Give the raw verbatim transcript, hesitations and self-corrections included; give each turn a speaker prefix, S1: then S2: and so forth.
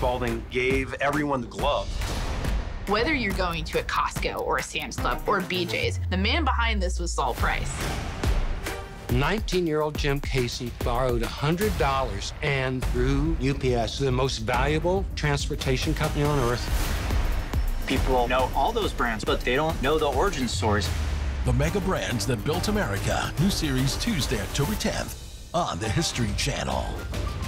S1: Spalding gave everyone the glove.
S2: Whether you're going to a Costco or a Sam's Club or B J's, the man behind this was Saul Price.
S3: nineteen-year-old Jim Casey borrowed one hundred dollars and grew U P S, the most valuable transportation company on earth.
S4: People know all those brands, but they don't know the origin stories.
S5: The Mega Brands That Built America. New series Tuesday, October tenth on the History Channel.